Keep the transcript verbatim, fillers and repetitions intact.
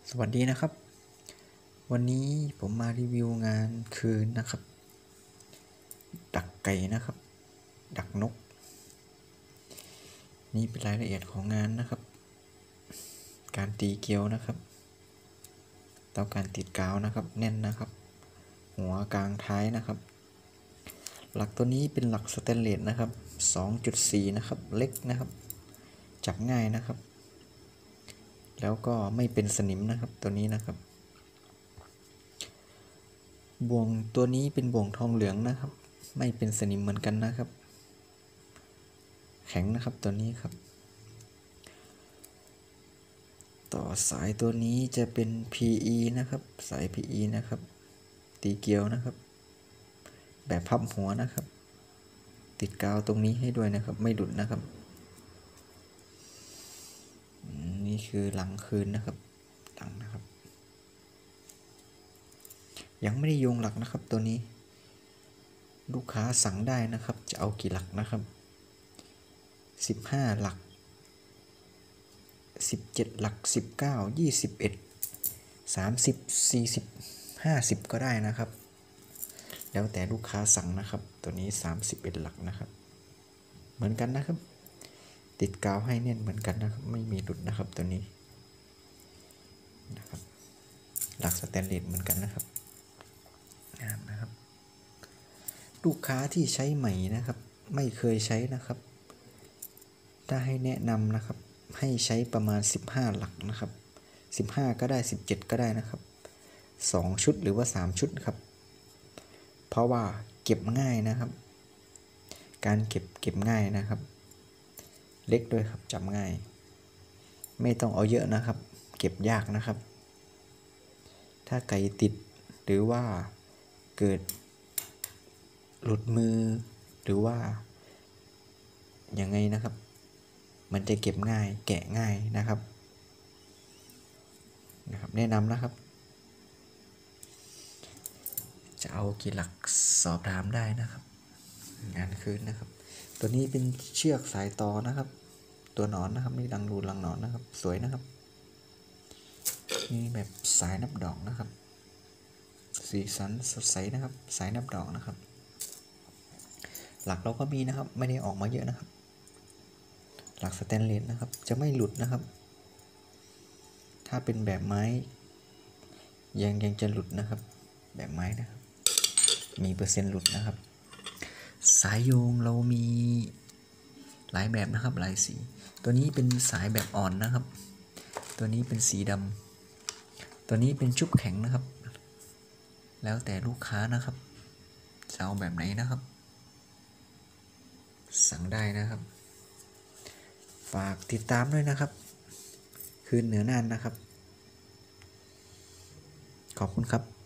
สวัสดีนะครับวันนี้ผมมารีวิวงานคืนนะครับดักไก่นะครับดักนกนี่เป็นรายละเอียดของงานนะครับการตีเกลียวนะครับเตาการติดกาวนะครับแน่นนะครับหัวกลางท้ายนะครับหลักตัวนี้เป็นหลักสแตนเลสนะครับ สองจุดสี่ นะครับเล็กนะครับจับง่ายนะครับแล้วก็ไม่เป็นสนิมนะครับตัวนี้นะครับบ่วงตัวนี้เป็นบ่วงทองเหลืองนะครับไม่เป็นสนิมเหมือนกันนะครับแข็งนะครับตัวนี้ครับต่อสายตัวนี้จะเป็น พี อี นะครับสาย พี อี นะครับตีเกลียวนะครับแบบพับหัวนะครับติดกาวตรงนี้ให้ด้วยนะครับไม่หลุดนะครับนี่คือหลังคืนนะครับหลังนะครับยังไม่ได้โยงหลักนะครับตัวนี้ลูกค้าสั่งได้นะครับจะเอากี่หลักนะครับสิบห้าหลักสิบเจ็ดหลักสิบเก้า ยี่สิบเอ็ด สามสิบ สี่สิบ ห้าสิบก็ได้นะครับแล้วแต่ลูกค้าสั่งนะครับตัวนี้สามสิบเอ็ดหลักนะครับเหมือนกันนะครับติดกาวให้แน่นเหมือนกันนะครับไม่มีหลุดนะครับตัวนี้นะครับหลักสแตนเลสเหมือนกันนะครับงามนะครับลูกค้าที่ใช้ใหม่นะครับไม่เคยใช้นะครับถ้าให้แนะนำนะครับให้ใช้ประมาณสิบห้าหลักนะครับสิบห้าก็ได้สิบเจ็ดก็ได้นะครับสองชุดหรือว่าสามชุดครับเพราะว่าเก็บง่ายนะครับการเก็บเก็บง่ายนะครับเล็กด้วยครับจับง่ายไม่ต้องเอาเยอะนะครับเก็บยากนะครับถ้าไก่ติดหรือว่าเกิดหลุดมือหรือว่ายังไงนะครับมันจะเก็บง่ายแกะง่ายนะครับนะครับแนะนำนะครับจะเอากี่หลักสอบถามได้นะครับงานคืนนะครับตัวนี้เป็นเชือกสายต่อนะครับตัวหนอนนะครับนี่รังรูรังหนอนนะครับสวยนะครับนี่แบบสายนับดอกนะครับสีสันสดใสนะครับสายนับดอกนะครับหลักเราก็มีนะครับไม่ได้ออกมาเยอะนะครับหลักสแตนเลสนะครับจะไม่หลุดนะครับถ้าเป็นแบบไม้ยังยังจะหลุดนะครับแบบไม้นะครับมีเปอร์เซ็นต์หลุดนะครับสายโยงเรามีหลายแบบนะครับหลายสีตัวนี้เป็นสายแบบอ่อนนะครับตัวนี้เป็นสีดำตัวนี้เป็นชุบแข็งนะครับแล้วแต่ลูกค้านะครับจะเอาแบบไหนนะครับสั่งได้นะครับฝากติดตามด้วยนะครับคืนเหนือน่านนะครับขอบคุณครับ